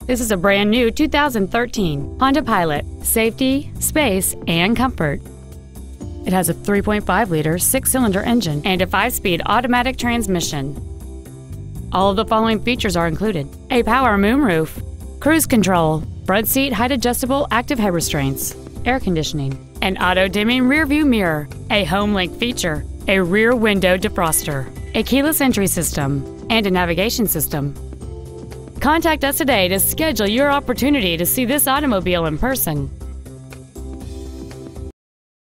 This is a brand new 2013 Honda Pilot. Safety, space, and comfort. It has a 3.5-liter six-cylinder engine and a 5-speed automatic transmission. All of the following features are included: a power moonroof, cruise control, front seat height adjustable active head restraints, air conditioning, an auto-dimming rear-view mirror, a home link feature, a rear window defroster, a keyless entry system, and a navigation system. Contact us today to schedule your opportunity to see this automobile in person.